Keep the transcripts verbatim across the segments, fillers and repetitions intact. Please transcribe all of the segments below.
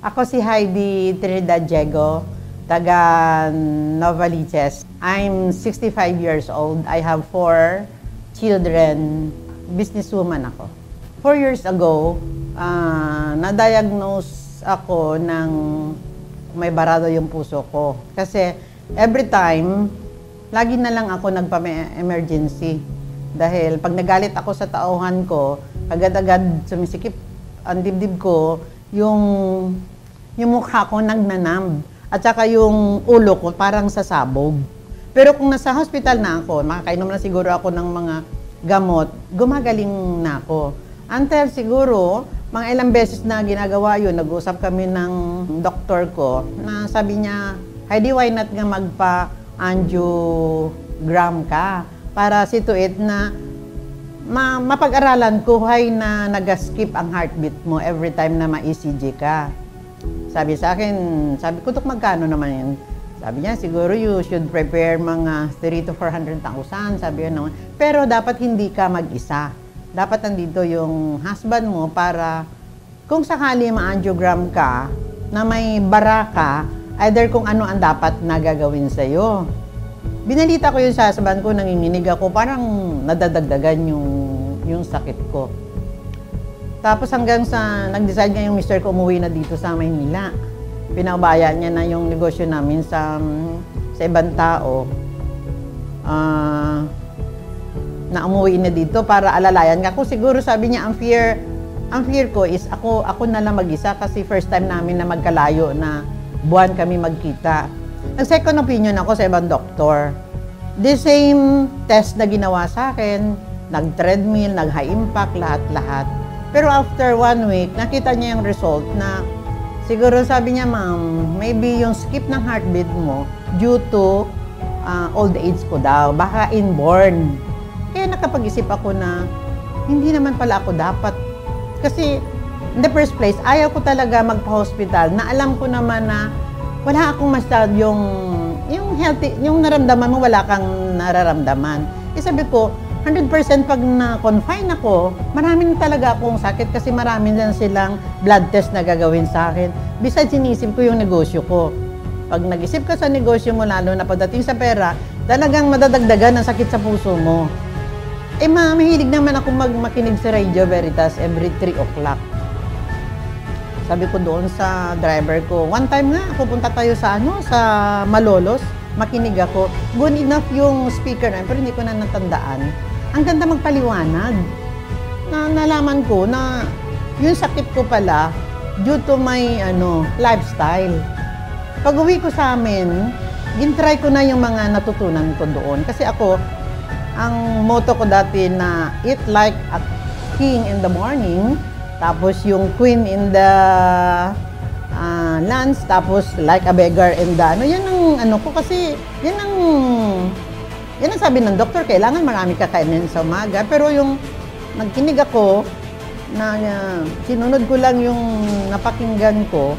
Ako si Haidee Diego, taga Novaliches. I'm sixty-five years old. I have four children. Businesswoman ako. Four years ago, uh, na-diagnose ako ng may barado yung puso ko. Kasi every time, lagi na lang ako nagpa-emergency. Dahil pag nagalit ako sa tauhan ko, agad-agad sumisikip ang dibdib ko, yung, yung mukha ko nagnanamb. At saka yung ulo ko parang sasabog. Pero kung nasa hospital na ako, makakainom na siguro ako ng mga gamot, gumagaling na ako. Until siguro, mga ilang beses na ginagawa yun, nag-usap kami ng doktor ko, na sabi niya, Haidee, why not nga magpa-angiogram ka? Para see to it na ma mapag-aralan ko why na nag-skip ang heartbeat mo every time na ma-E C G ka. Sabi sa akin, sabi ko, Dok, magkano naman yun? Sabi niya, siguro you should prepare mga three to four hundred thousand, sabi niya naman. Pero dapat hindi ka mag-isa. Dapat nandito yung husband mo para kung sakali ma-angiogram ka, na may bara ka, either kung ano ang dapat na gagawin sa'yo. Binalita ko yun sa husband ko, nanginginig ako, parang nadadagdagan yung, yung sakit ko. Tapos hanggang sa nag-decide nga yung mister ko umuwi na dito sa Maynila. Pinaubaya niya na yung negosyo namin sa, sa ibang tao. Uh, na umuwi na dito para alalayan. Ako siguro sabi niya, ang fear, ang fear ko is ako, ako na lang mag-isa kasi first time namin na magkalayo na buwan kami magkita. Nag-second opinion ako sa ibang doktor. The same test na ginawa sa akin, nag-treadmill, nag-high impact, lahat-lahat. Pero after one week, nakita niya yung result na siguro sabi niya, ma'am, maybe yung skip ng heartbeat mo due to uh, old age ko daw, baka inborn. Kaya nakapag-isip ako na hindi naman pala ako dapat. Kasi in the first place, ayaw ko talaga magpa-hospital na alam ko naman na wala akong masyad yung, yung healthy, yung naramdaman mo, wala kang nararamdaman. E sabi ko, one hundred percent pag na-confine ako, marami talaga akong sakit kasi marami na silang blood test na gagawin sa akin. Besides, sinisip ko yung negosyo ko. Pag nag-isip ka sa negosyo mo, lalo na pagdating sa pera, talagang madadagdagan ang sakit sa puso mo. Eh, ma, mahilig naman ako mag-makinig sa Radio Veritas every three o'clock. Sabi ko doon sa driver ko, one time nga, pupunta tayo sa ano, sa Malolos, makinig ako. Good enough yung speaker na, pero hindi ko na natandaan. Ang ganda magpaliwanag. Na nalaman ko na yung sakit ko pala due to my ano, lifestyle. Pag uwi ko sa amin, gintry ko na yung mga natutunan ko doon. Kasi ako, ang motto ko dati na eat like a king in the morning, tapos yung queen in the uh, lunch, tapos like a beggar in the ano. Yan ang ano ko kasi, yan ang, yan ang sabi ng doktor, kailangan marami kakainin sa umaga. Pero yung nagkinig ako, na uh, sinunod ko lang yung napakinggan ko,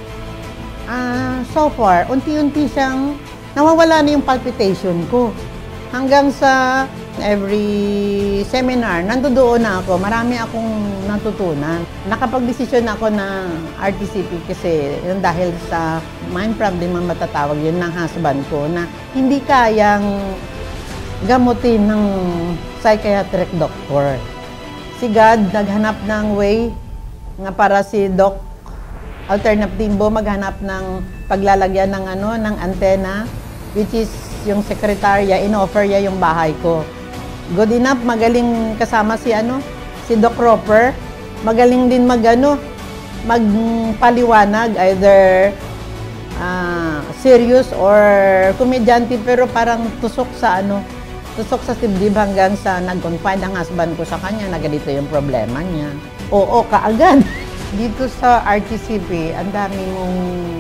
uh, so far, unti-unti siyang nawawala na yung palpitation ko. Hanggang sa every seminar, nandoon na ako, marami akong natutunan. Nakapag-desisyon ako ng R T C P kasi yun dahil sa mind problem ang matatawag yun ng husband ko na hindi kayang gamutin ng psychiatric doctor. Si God naghanap ng way nga para si Dok Alternatibo maghanap ng paglalagyan ng ano ng antena, which is yung sekretarya, in-offer niya yung bahay ko. Good enough, magaling kasama si ano, si Doc Roper. Magaling din magano, magpaliwanag, either uh, serious or komedyante, pero parang tusok sa ano, tusok sa dibdib hanggang sa nag-confide ang husband ko sa kanya na ganito yung problema niya. Oo, kaagad. Dito sa R T C P, ang dami mong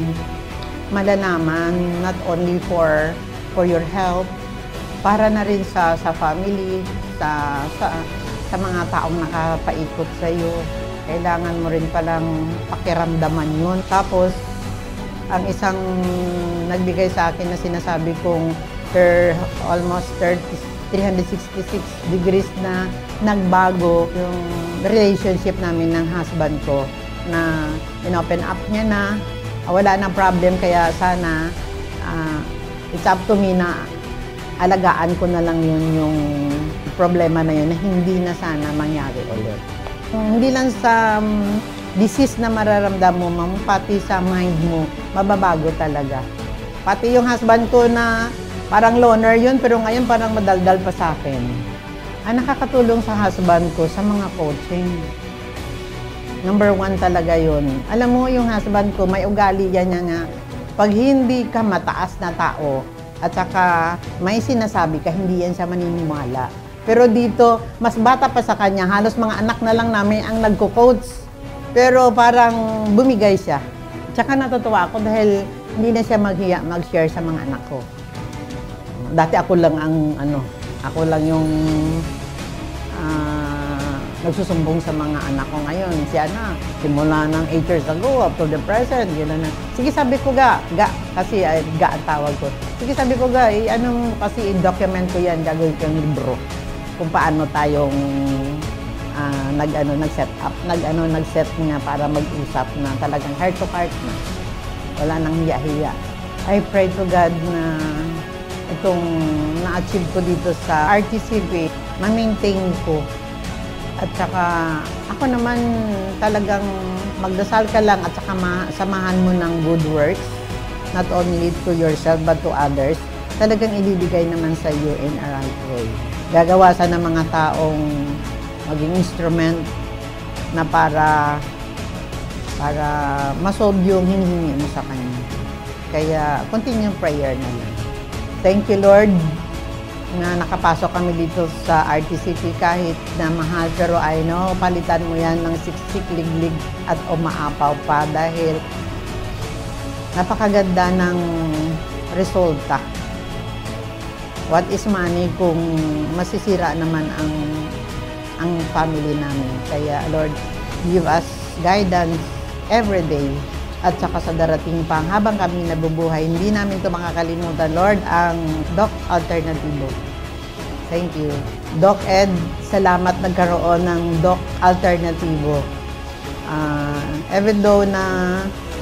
malalaman, not only for for your health, para na rin sa sa family, sa sa, sa mga taong nakapaikot sa iyo. Kailangan mo rin palang pakiramdaman yun. Tapos, ang isang nagbigay sa akin na sinasabi kong per almost three hundred sixty-six degrees na nagbago yung relationship namin ng husband ko. na in-open up niya na, uh, wala nang problem, kaya sana uh, it's up to me na alagaan ko na lang yun yung problema na yun na hindi na sana mangyari ulit. Hindi lang sa um, disease na mararamdam mo, ma'am, pati sa mind mo, mababago talaga. Pati yung husband ko na parang loner yun, pero ngayon parang madaldal pa sa akin. Ang nakakatulong sa husband ko sa mga coaching. Number one talaga yun. Alam mo, yung husband ko, may ugali yan niya nga, pag hindi ka mataas na tao, at saka may sinasabi ka, hindi yan siya maniniwala. Pero dito, mas bata pa sa kanya, halos mga anak na lang namin ang nagko-coach. Pero parang bumigay siya. Tsaka natutuwa ako dahil hindi na siya maghiya, mag-share sa mga anak ko. Dati ako lang ang, ano, ako lang yung uh, nagsusumbong sa mga anak ko ngayon. Siya na, simula ng eight years ago, up to the present, yun na. Sige, sabi ko ga, ga, kasi uh, ga ang tawag ko. Sige, sabi ko ga, eh, ano, kasi i-document ko yan, gagawin ko yung libro. Kung paano tayong uh, nag-ano, nag-set up, nag-ano, nag-set nga para mag-usap na talagang heart to heart na. Wala nang hiya-hiya. I pray to God na itong na-achieve ko dito sa R T C P, ma-maintain ko. At saka ako naman talagang magdasal ka lang at saka samahan mo ng good works, not only to yourself but to others. Talagang ibibigay naman sa iyo in a right way. Gagawasan ng mga taong maging instrument na para para masolve yung hinihingi mo sa Kanya. Kaya continue prayer na lang. Thank you, Lord, na nakapasok kami dito sa R T C P kahit na mahal, pero I know, palitan mo yan ng siksik, liglig at umaapaw pa dahil napakaganda ng resulta. What is money kung masisira naman ang ang family namin. Kaya, Lord, give us guidance every day. At saka sa darating pang habang kami nabubuhay, hindi namin ito makakalimutan, Lord, ang Dok Alternatibo. Thank you. Doc Ed, salamat nagkaroon ng Dok Alternatibo. Uh, even though na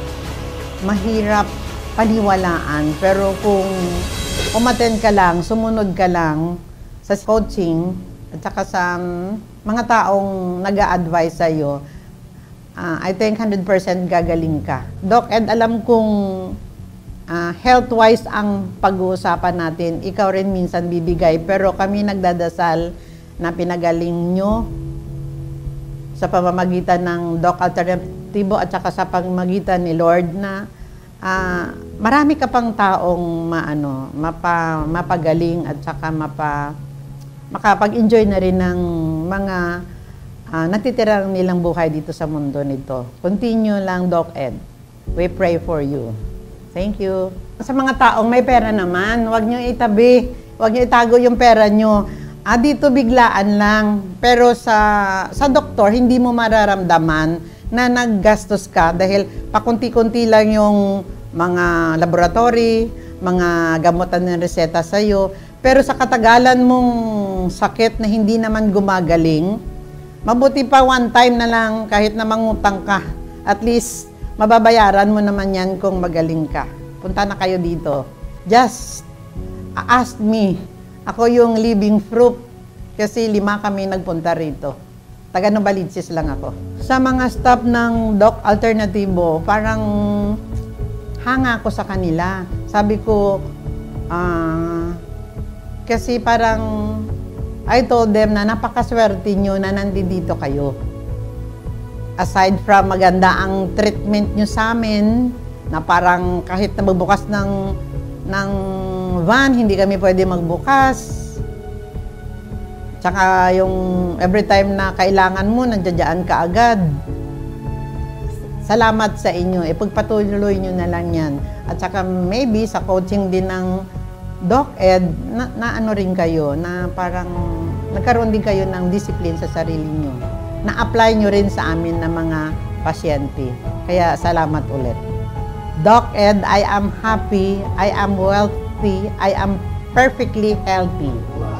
mahirap paniwalaan, pero kung umattend ka lang, sumunod ka lang sa coaching, at saka sa mga taong nag-a-advise sa'yo, Uh, I think one hundred percent gagaling ka. Doc Ed, alam kong uh, health-wise ang pag-uusapan natin. Ikaw rin minsan bibigay. Pero kami nagdadasal na pinagaling nyo sa pamamagitan ng Dok Alternatibo at saka sa pamamagitan ni Lord na uh, marami ka pang taong maano, mapa, mapagaling at saka mapa, makapag-enjoy na rin ng mga Uh, natitirang nilang buhay dito sa mundo nito. Continue lang, Doc Ed. We pray for you. Thank you. Sa mga taong may pera naman, huwag nyo itabi. Huwag nyo itago yung pera nyo. Ah, dito biglaan lang. Pero sa, sa doktor, hindi mo mararamdaman na naggastos ka dahil pakunti-kunti lang yung mga laboratory, mga gamutan ng reseta sa'yo. Pero sa katagalan mong sakit na hindi naman gumagaling, mabuti pa one time na lang kahit na mangutang ka. At least, mababayaran mo naman yan kung magaling ka. Punta na kayo dito. Just ask me. Ako yung living proof. Kasi lima kami nagpunta rito. Taga Novaliches lang ako. Sa mga staff ng Dok Alternatibo, parang hanga ako sa kanila. Sabi ko, ah, uh, kasi parang I told them na napakaswerte nyo na nandito kayo. Aside from maganda ang treatment nyo sa amin, na parang kahit na magbukas ng, ng van, hindi kami pwede magbukas. Tsaka yung every time na kailangan mo, nandiyan ka agad. Salamat sa inyo. Ipagpatuloy nyo na lang yan. At saka maybe sa coaching din ng Doc Ed, na, na ano rin kayo, na parang nagkaroon din kayo ng discipline sa sarili nyo. Na-apply nyo rin sa amin na mga pasyente. Kaya salamat ulit. Doc Ed, I am happy, I am wealthy, I am perfectly healthy.